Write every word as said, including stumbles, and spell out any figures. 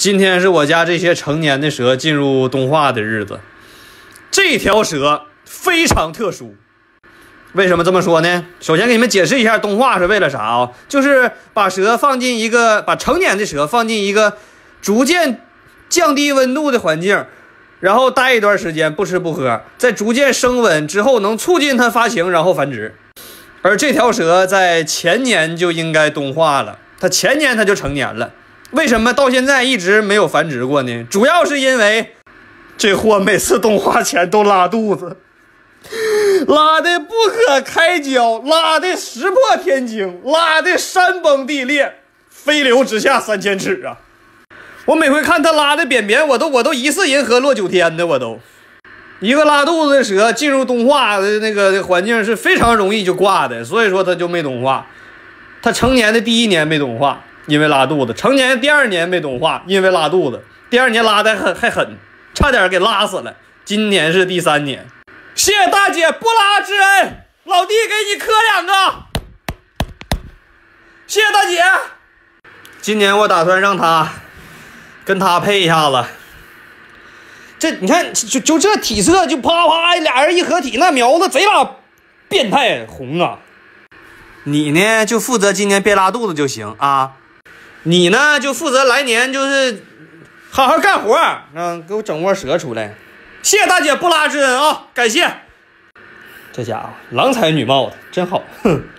今天是我家这些成年的蛇进入冬化的日子。这条蛇非常特殊，为什么这么说呢？首先给你们解释一下冬化是为了啥啊？就是把蛇放进一个把成年的蛇放进一个逐渐降低温度的环境，然后待一段时间不吃不喝，在逐渐升温之后能促进它发情，然后繁殖。而这条蛇在前年就应该冬化了，它前年它就成年了。为什么到现在一直没有繁殖过呢？主要是因为这货每次冬化前都拉肚子，拉的不可开交，拉的石破天惊，拉的山崩地裂，飞流直下三千尺啊！我每回看他拉的便便，我都我都疑似银河落九天的，我都。一个拉肚子的蛇进入冬化的那个环境是非常容易就挂的，所以说它就没冬化。它成年的第一年没冬化，因为拉肚子；成年第二年没冬化，因为拉肚子；第二年拉的还还狠，差点给拉死了。今年是第三年。谢谢大姐不拉之恩，老弟给你磕两个。谢谢大姐。今年我打算让他跟他配一下子。这你看，就就这体色，就啪啪俩人一合体，那苗子贼拉变态红啊！你呢就负责今年别拉肚子就行啊，你呢就负责来年就是好好干活，嗯，给我整窝蛇出来。谢谢大姐不拉之恩啊，感谢。这家伙郎才女貌的，真好，哼。